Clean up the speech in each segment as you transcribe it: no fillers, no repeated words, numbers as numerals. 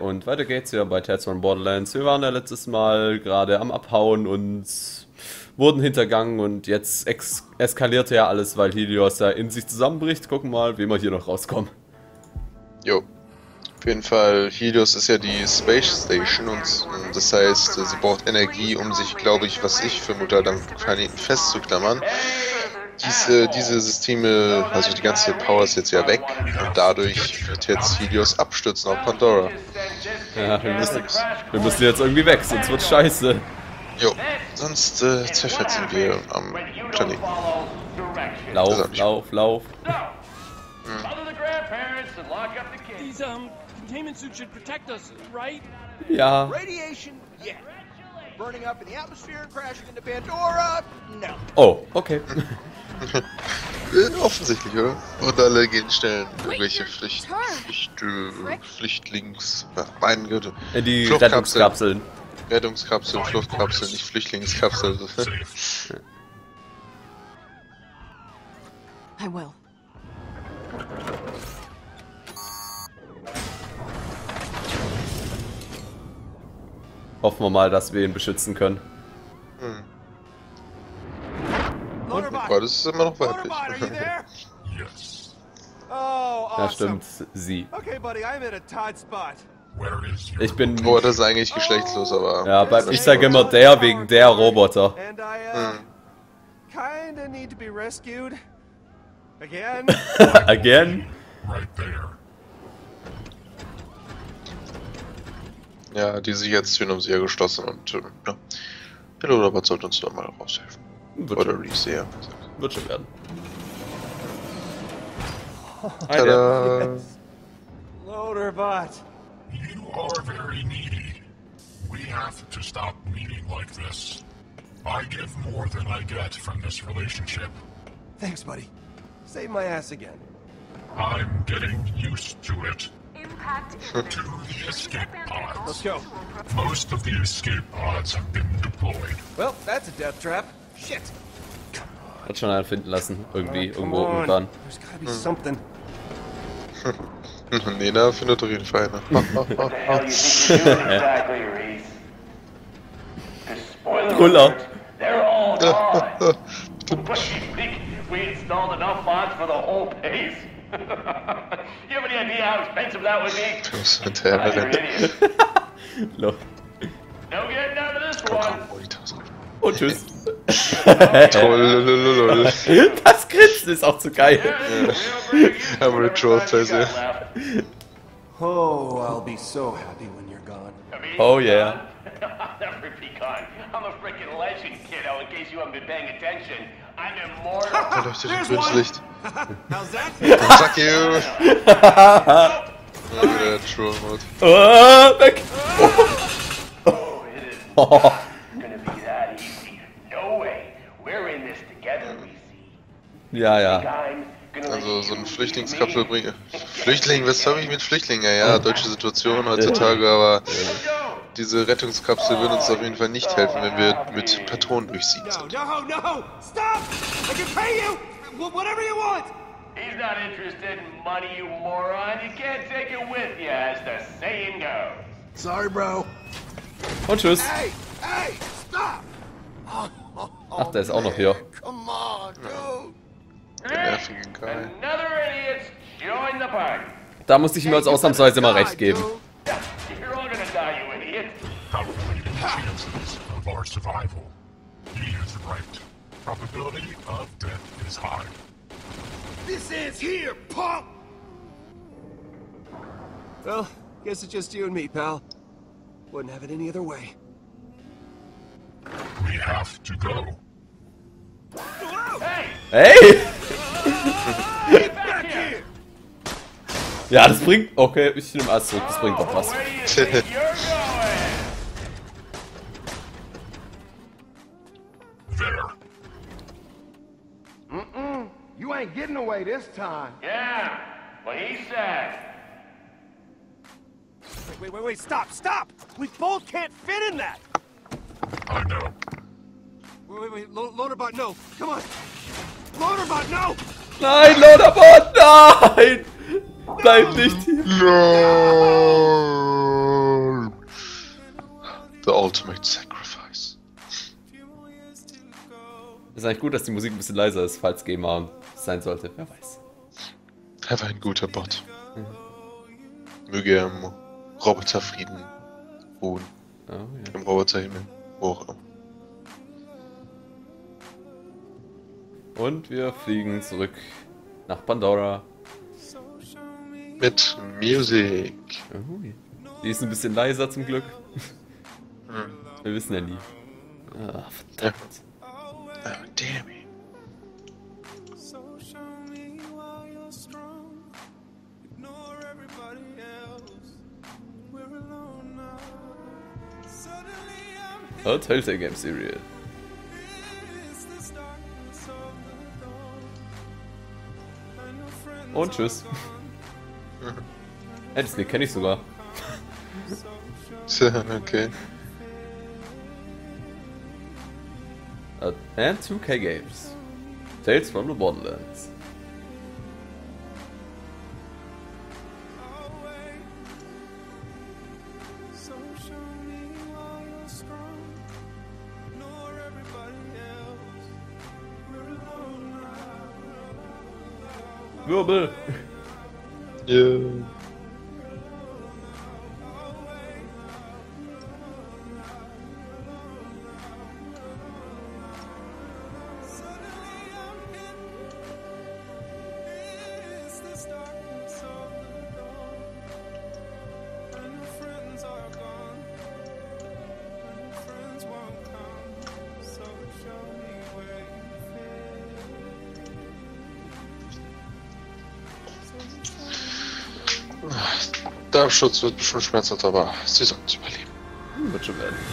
Und weiter geht's ja bei Tales from Borderlands. Wir waren ja letztes Mal gerade am Abhauen und wurden hintergangen und jetzt eskalierte ja alles, weil Helios da in sich zusammenbricht. Gucken mal, wie wir hier noch rauskommen. Jo. Auf jeden Fall, Helios ist ja die Space Station und das heißt, sie braucht Energie, um sich, glaube ich, was ich vermute, am Planeten festzuklammern. Diese Systeme, also die ganze Power ist jetzt ja weg und dadurch wird jetzt Helios abstürzen auf Pandora. Ja, wir müssen jetzt irgendwie weg, sonst wird scheiße. Jo, sonst zerfetzen wir am Planeten. Lauf. These containment suits should protect us, right? Ja. Radiation, yeah. Burning up in the atmosphere and crashing into Pandora, no. Oh, okay. Offensichtlich, oder? Und alle gehen schnell in irgendwelche meine Güte. In die Rettungskapseln. Rettungskapseln, Fluchtkapseln, nicht Flüchtlingskapseln. I will. Hoffen wir mal, dass wir ihn beschützen können. Aber das ist immer noch weiblich. Oh, Ja, awesome. stimmt, sie. Okay, buddy, I'm in a tight spot. Ich bin... Oh, das ist eigentlich geschlechtslos, aber... Ja, ich sage immer der wegen der Roboter. And I, kinda need to be rescued. Again? Again? Ja, die Sicherheitstüren haben sie ja geschlossen und ja. Der Loaderbot sollte uns da mal raushelfen. Oder Reese, ja. Wird schon werden. Tada! Loaderbot. You are very needy. We have to stop meeting like this. I give more than I get from this relationship. Thanks, buddy. Save my ass again. I'm getting used to it. To the escape pods. Let's go. Most of the escape pods have been deployed. Well, that's a death trap. Shit. Hat schon einen finden lassen. Irgendwie, Come irgendwo, on. irgendwann. There's gotta be something. Nena findet auf jeden Fall eine. Brüller. They're all gone. We installed enough mods for the whole base. You have any idea how expensive that would be? Du musst hinterher You're an rennen. idiot. Lo. No getting out of this Oh, one. komm, die Tasse. Und tschüss. Trollolololol. Das Grinsen ist auch zu geil. Aber die Troll-Tasse. Oh, I'll be so happy when you're gone. Oh yeah. I'll never be gone. I'm a freaking legend, kiddo, in case you haven't been paying attention. I'm immortal. Da leuchtet ein grünes Licht. How's that? Fuck you! Oh, der Troll-Mod. Weg. Oh, it is not gonna be that easy. No way. We're in this together, we see. Ja, ja. I'm gonna Also so ein Flüchtlingskapsel bringen. Flüchtling, was habe ich mit Flüchtlingen? Ja, deutsche Situation heutzutage, aber diese Rettungskapsel wird uns auf jeden Fall nicht helfen, wenn wir mit Patronen durchziehen sind. No! Stop! I can pay you! Whatever you want! He's not interested in money, you moron. You can't take it with you, as the saying goes. Sorry, bro. Und tschüss. Hey! Stop! Ach, der ist auch noch hier. Come on, dude! Der nervige Guy. Another idiot's join the party. Da musste ich ihm jetzt ausnahmsweise mal recht geben. You're all gonna die, you idiot. Calculating the chances of our survival. He is right. Probability of death is high. This ends here, punk! Well, guess it's just you and me, pal. Wouldn't have it any other way. We have to go. Hey, Hey! get back here. Ja, das bringt... Okay, ich nehme alles zurück. Das bringt doch was. Where do you think you're going? There. You ain't getting away this time. Yeah, what he said. Wait, stop! We both can't fit in that! I know. Wait, Loaderbot, no! Come on! Loaderbot, no! Nein, Loaderbot, nein! Bleib nicht hier. No! ultimate sacrifice. Ist eigentlich gut, dass die Musik ein bisschen leiser ist, falls GEMA sein sollte. Wer weiß. Er war ein guter Bot. Möge er im Roboterfrieden ruhen. Oh, ja. Im Roboterhimmel. Wo auch immer. Und wir fliegen zurück nach Pandora. Mit Musik. Oh, ja. Die ist ein bisschen leiser zum Glück. Wir wissen ja nie. Ah, verdammt. Oh, damn it. A Telltale Game Serial. Und tschüss. Das Lied kenne ich sogar. Okay. And 2K Games. Tales from the Borderlands. Wirbel! Yeah. Der Absturz wird bestimmt schmerzhaft, aber sie sollten überleben. Wird schon werden.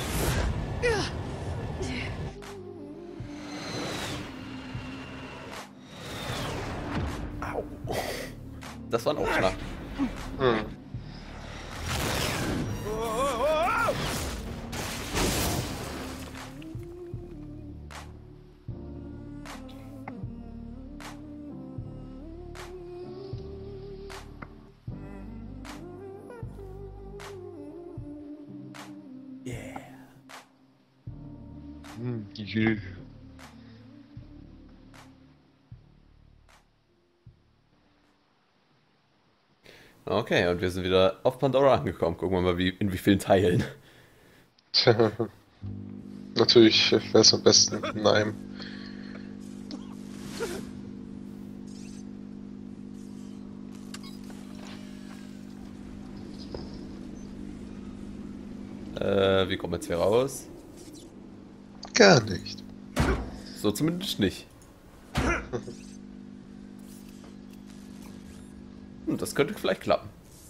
Au. Das war ein Aufschlag. Yeah. Okay, und wir sind wieder auf Pandora angekommen. Gucken wir mal, in wie vielen Teilen. Tja, natürlich wäre es am besten in einem. Wie kommen wir jetzt hier raus? Gar nicht. So zumindest nicht. Das könnte vielleicht klappen.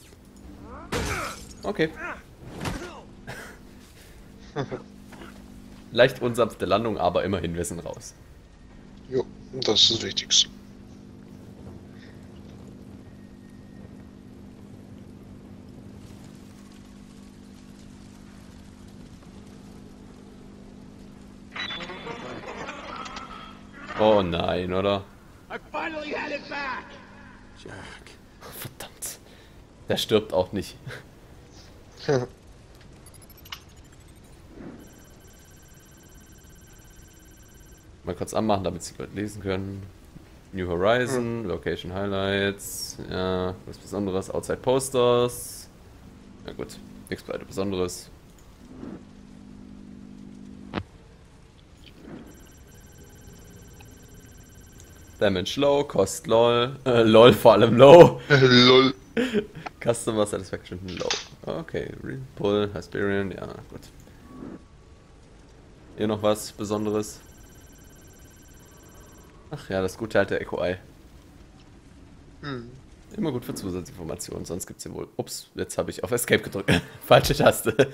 Okay. Leicht unsanfte Landung, aber immerhin, wir sind raus. Jo, das ist das Wichtigste. Oh nein, oder? I finally had it back! Verdammt. Der stirbt auch nicht. Mal kurz anmachen, damit die Leute lesen können. New Horizon, Location Highlights, ja, was Besonderes, Outside Posters. Na gut, nichts weiter Besonderes. Damage low, Cost lol, lol vor allem low. Lol. Customer Satisfaction low. Okay, Pull, Hyperion, ja gut. Hier noch was Besonderes? Ach ja, das gute alte Echo Eye. Immer gut für Zusatzinformationen, sonst gibt's hier wohl... Ups, jetzt habe ich auf Escape gedrückt. Falsche Taste.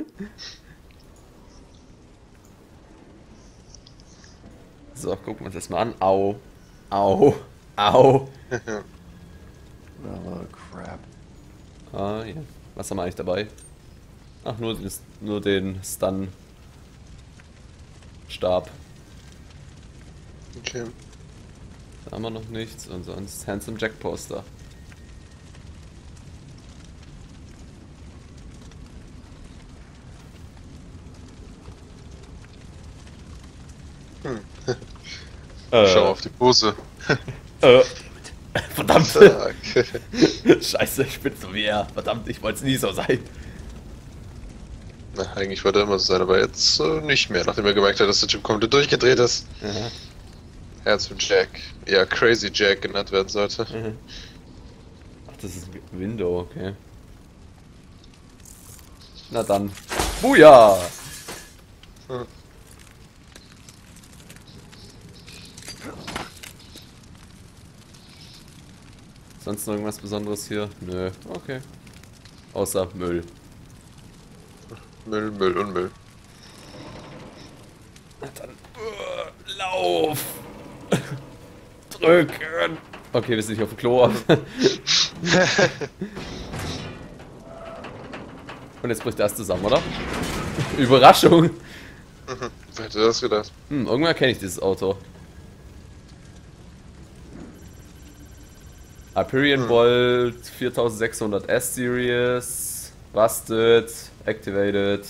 So, gucken wir uns das mal an. Au. Au. Au. Oh, crap. Ah, ja. Was haben wir eigentlich dabei? Ach, nur den Stun-Stab. Okay. Da haben wir noch nichts und sonst Handsome Jack Poster. Schau auf die Pose. Verdammt! Zack. Scheiße, ich bin so wie er. Verdammt, ich wollte es nie so sein. Na, eigentlich wollte er immer so sein, aber jetzt nicht mehr, nachdem er gemerkt hat, dass der Typ komplett durchgedreht ist. Aha. Herz und Jack. Ja, Crazy Jack genannt werden sollte. Ach, das ist ein Window, okay. Na dann. Buja! Hm. Sonst noch irgendwas Besonderes hier? Nö, okay. Außer Müll. Müll, Müll und Müll. Na dann. Lauf! Drücken! Okay, wir sind nicht auf dem Klo. Und jetzt bricht das zusammen, oder? Überraschung! Wer hätte das gedacht? Irgendwann kenne ich dieses Auto. Hyperion Volt 4600 S-Series. Busted. Activated.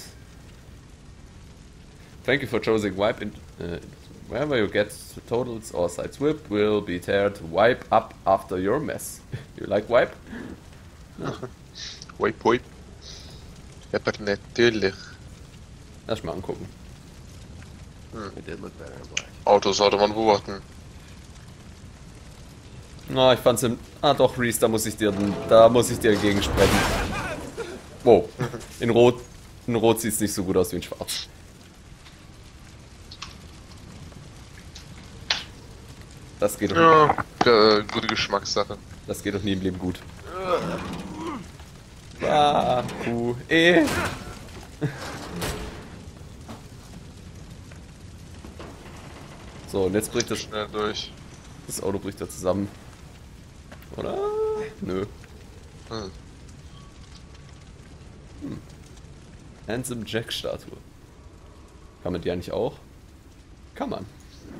Thank you for choosing wipe in... wherever you get to totals or sides whip will be teared to wipe up after your mess. You like wipe? Wipe, wipe. Ja, aber natürlich. Lass mal angucken. Autos sollte man beobachten. Na, ich fand's im... Ah doch, Reese, da muss ich dir entgegensprechen. Wow. In Rot sieht's nicht so gut aus wie in Schwarz. Das geht doch Ja, gute Geschmackssache. Das geht doch nie im Leben gut. Ah, Q, E. So, und jetzt bricht Schnell durch. das Auto bricht da zusammen. Oder? Nö. Hm. Handsome Jack Statue. Kann man die eigentlich auch? Kann man.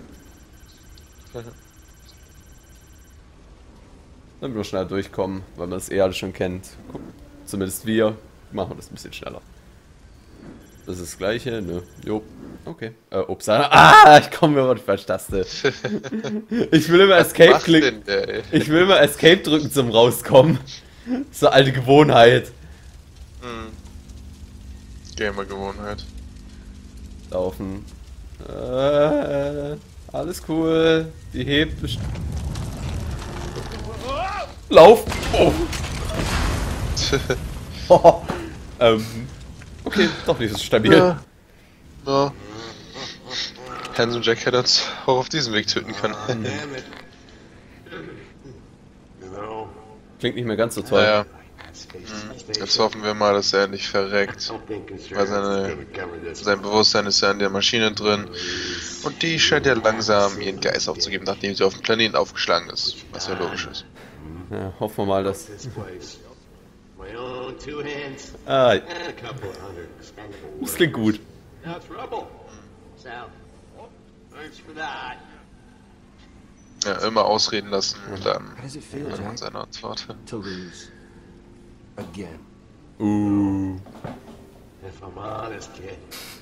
Dann wir schnell durchkommen, weil man das eh alles schon kennt. Guck, zumindest wir machen das ein bisschen schneller. Das ist das gleiche, nö. Jo, okay. Ups, ich komme über die falsche Taste. Ich will immer Escape klicken. Ich will immer Escape drücken zum Rauskommen. So alte Gewohnheit. Gamer-Gewohnheit. Laufen. Alles cool. Die hebt bestimmt. Lauf! Oh. Oh. Okay, doch nicht so stabil. Ja. No. Hans und Jack hätte uns auch auf diesem Weg töten können. Klingt nicht mehr ganz so toll. Naja. Jetzt hoffen wir mal, dass er nicht verreckt. Weil sein Bewusstsein ist ja in der Maschine drin. Und die scheint ja langsam ihren Geist aufzugeben, nachdem sie auf dem Planeten aufgeschlagen ist. Was ja logisch ist. Ja, hoffen wir mal, dass... My own 2 hands. Ah, And a couple of hundred expendable das klingt gut. Now it's rubble. So, thanks for that. Ja, immer ausreden lassen und dann How does it feel, hört man Jack? seine Antwort. To lose. Again. If I'm honest, kid,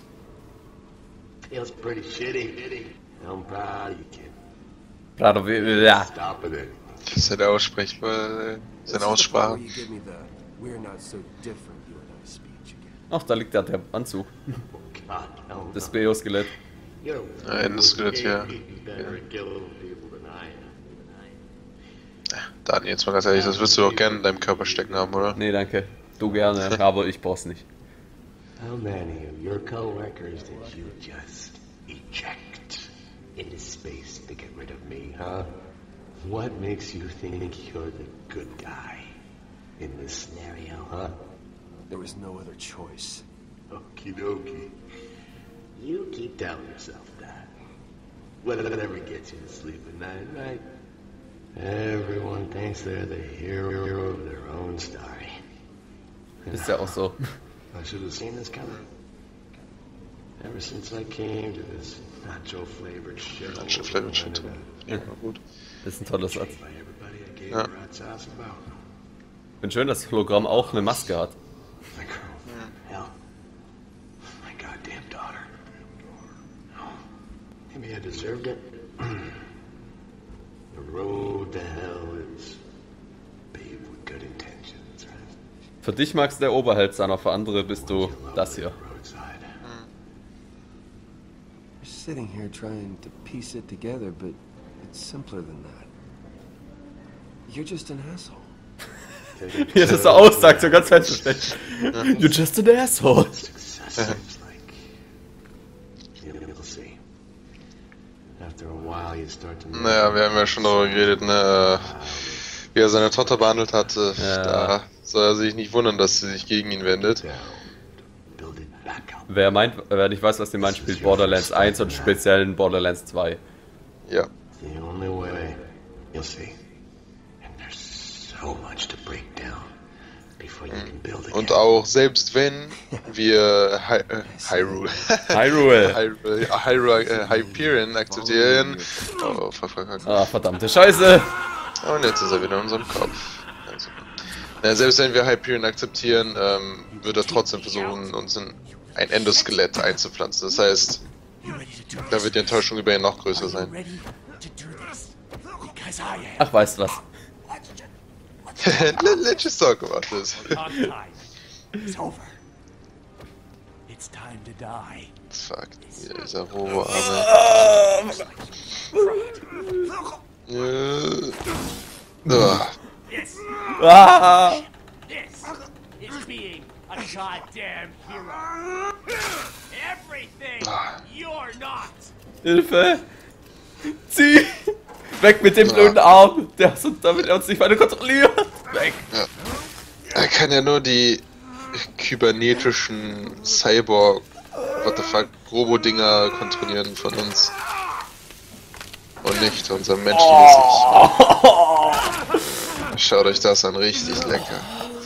feels pretty shitty. I'm proud of you, kid. Ja. Stop it. Das ist ja der Aussprechbar, seine Aussprache. You give me the "we're not so different" you and I speech again. Ach, da liegt der Anzug. God, no. Das Beo-Skelett. You're Ja, Endeskelett hier. better at killing people than I am. Daniel, jetzt mal ganz ehrlich, das wirst du doch gerne in deinem Körper stecken haben, oder? Nee, danke. Du gerne, aber ich brauch's nicht. How many of your coworkers did you just eject into space to get rid of me, huh? What makes you think you're the good guy in this scenario, huh? There was no other choice. Okie dokie. You keep telling yourself that. Whatever gets you to sleep at night, right? Everyone thinks they're the hero of their own story. Ist ja auch so. I should have seen this coming. Ever since I came to this nacho-flavored shit. Nacho-flavored shit. Ja, gut. Das ist ein toller Satz. By everybody I gave Ja. a rat's ass about. Bin schön, dass das Hologramm auch eine Maske hat. My girlfriend. Hell. My goddamn daughter. No. Maybe I deserved it. The road to hell is paved with good intentions, right? Für dich magst der Oberheld sein, aber für andere bist du das hier. Roadside. You're sitting here trying to piece it together, but it's simpler than that. You're just an asshole. Wie er das so aussagt, so ganz selbstverständlich. You're just an asshole. Success seems like. You'll see. After a while, you start to. Naja, wir haben ja schon darüber geredet, ne, wie er seine Tochter behandelt hatte. Ja. Da soll er sich nicht wundern, dass sie sich gegen ihn wendet. Build it back up. Wer nicht weiß, was die meint, spielt Borderlands 1 und speziell in Borderlands 2. Ja. The only way. You'll see. And there's so much to break down before you can build again. Und auch selbst wenn wir Hyrule Hyperion akzeptieren. Oh, fuck. Ah, verdammte Scheiße. Und jetzt ist er wieder in unserem Kopf. Also, selbst wenn wir Hyperion akzeptieren, wird er trotzdem versuchen, uns in ein Endoskelett einzupflanzen. Das heißt, da wird die Enttäuschung über ihn noch größer sein. Ach, weißt du was? Let's just talk about this. It's over. It's time to die. Fuck, hier ist er Robo-Arme. This Ah! is being a goddamn hero. Everything you're not. Hilfe! Zieh! Weg mit dem blöden Arm! Damit er uns nicht weiter kontrolliert! Weg! Er kann ja nur die kybernetischen Cyborg, what the fuck, Robo-Dinger kontrollieren von uns. Und nicht unser menschliches Ich. Schaut euch das an, richtig lecker.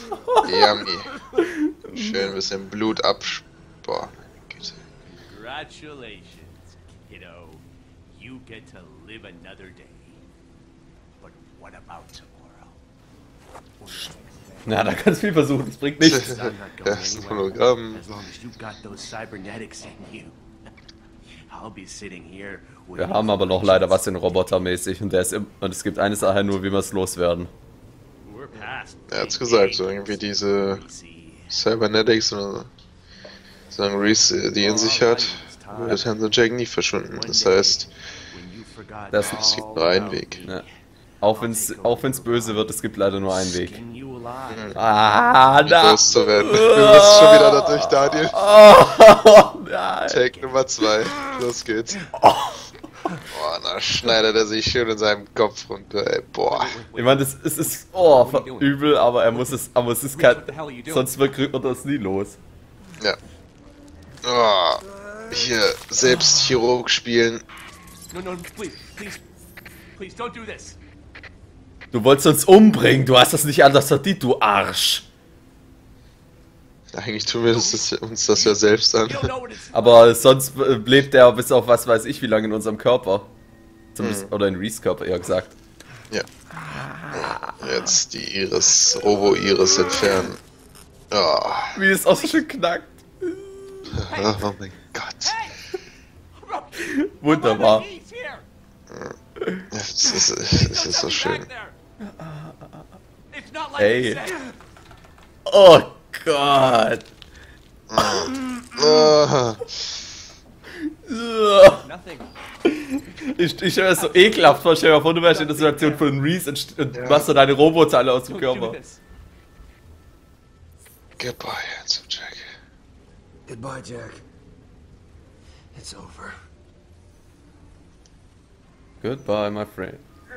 Yummy. Schön ein bisschen Blut absparen. Güte. Congratulations, kiddo. You get to live another day. But what about tomorrow? Na, da kannst du viel versuchen, das bringt nichts. I'm not going Das ist ein anywhere Hologramm. as long as you've got those cybernetics in you. I'll be sitting here. Wir haben aber noch leider was in Robotermäßig und und es gibt eine Sache nur, wie wir es loswerden. We're past Er hat's gesagt, so irgendwie diese Cybernetics oder sagen Reese, die in sich hat, wird Hansa Jack nie verschwinden. Das heißt, Das- es gibt nur einen Weg. Ja. Auch wenn's böse wird, es gibt leider nur einen Weg. Skin you alive. Ah, da! Groß zu werden. Du bist schon wieder dadurch, Daniel. Oh, nein. Take Nummer 2. Los geht's. Boah, da schneidet er sich schön in seinem Kopf runter, ey. Boah. Ich meine, es ist übel, aber es ist kein, sonst wird das nie los. Ja. Oh, hier selbst Chirurg spielen. No, please don't do this. Du wolltest uns umbringen, du hast das nicht anders verdient, du Arsch. Eigentlich tun wir uns das ja selbst an. You don't know what it's Aber sonst lebt er bis auf was weiß ich wie lange in unserem Körper. Zumindest, oder in Reese Körper, eher gesagt. Ja. Jetzt die Iris, Robo-Iris entfernen. Oh. Wie es auch so schön knackt. Oh mein Gott. Wunderbar. He's here. Es ist so schön. It's not like Ey. you said. Oh Gott. Ah. Nothing. Ich stelle mir das so ekelhaft vor, stell dir mal vor, du wärst in der Situation von Reese und machst so deine Roboteile aus dem Don't do Körper. this. Goodbye, Handsome Jack. Goodbye, Jack. It's over. Goodbye, my friend.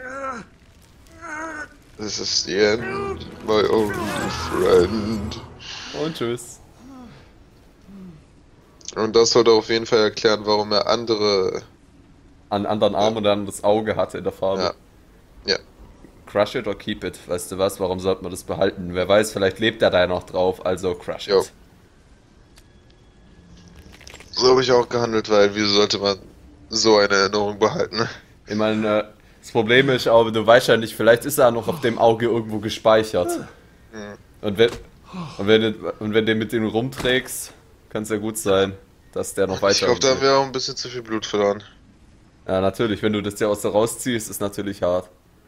This is the end, my only friend. Und tschüss. Und das sollte auf jeden Fall erklären, warum er andere... Einen anderen Arm und dann das Auge hatte in der Farbe. Ja. Ja. Crush it or keep it. Weißt du was, warum sollte man das behalten? Wer weiß, vielleicht lebt er da noch drauf, also crush Jo. it. So habe ich auch gehandelt, weil wieso sollte man so eine Erinnerung behalten? Ich meine, das Problem ist aber, du weißt ja nicht, vielleicht ist er noch auf dem Auge irgendwo gespeichert. Und wenn du mit dem rumträgst, kann es ja gut sein, dass der noch Ich weiter... glaube, da haben wir auch ein bisschen zu viel Blut verloren. Ja, natürlich, wenn du das ja aus der rausziehst, ist natürlich hart.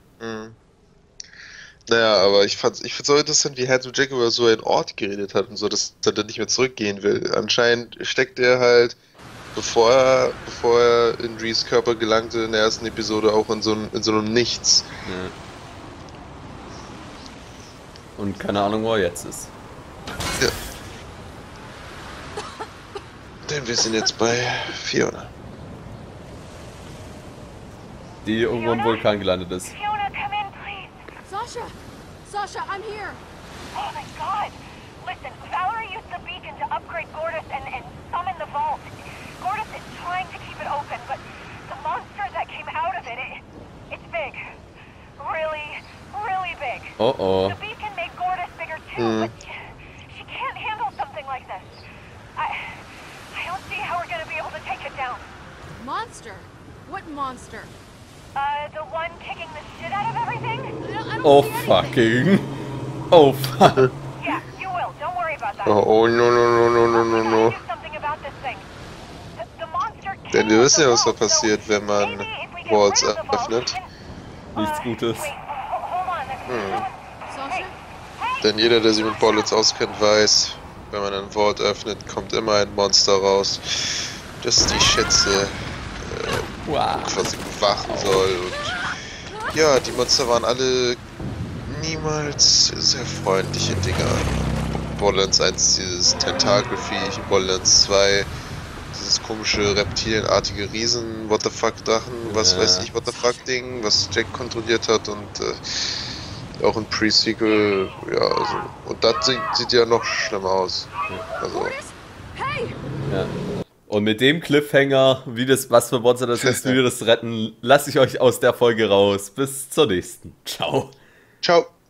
Naja, aber ich find's so interessant, wie Head Jack über so einen Ort geredet hat und so, dass er dann nicht mehr zurückgehen will. Anscheinend steckt er halt, bevor er in Rees Körper gelangte in der ersten Episode, auch in so einem Nichts. Ja. Und keine Ahnung, wo er jetzt ist. Ja. Denn wir sind jetzt bei Fiona. Die irgendwo im Vulkan gelandet ist. Fiona, come in, please. Sasha! Sasha, I'm here! Oh my God! Listen, Valerie used the beacon to upgrade Gortys and summon the vault. Gortys is trying to keep it open, but the monster that came out of it's big. Really, really big. Oh oh. The beacon made Gortys bigger too, but she can't handle something like this. I don't see how we're gonna be able to take it down. Monster? What monster? The one kicking the shit out of everything? I don't Oh see anything. fucking. Oh fuck. Yeah, you will. Don't worry about that. Oh, no. We gotta do something about this thing. The monster Denn wir killed wissen ja, the was da vault, so passiert, wenn man maybe if we get Vaults rid of the vault, öffnet. we Nichts Gutes. Wait, hold on. Sasha? Hey, Denn jeder, der sich mit Bullets auskennt, weiß, wenn man ein Vault öffnet, kommt immer ein Monster raus, das die Schätze Wow. quasi bewachen soll. Und ja, die Monster waren alle niemals sehr freundliche Dinger. Borderlands 1 dieses Tentakelviech, Borderlands 2 dieses komische reptilienartige Riesen, What the fuck Drachen, was Ja. weiß ich, What the fuck Ding, was Jack kontrolliert hat und auch ein Pre-Sequel, ja, also. Und das sieht ja noch schlimmer aus. Also, Gortys? Hey! Ja. Und mit dem Cliffhanger, was für Monster das ist, wie wir das retten, lasse ich euch aus der Folge raus. Bis zur nächsten. Ciao. ciao.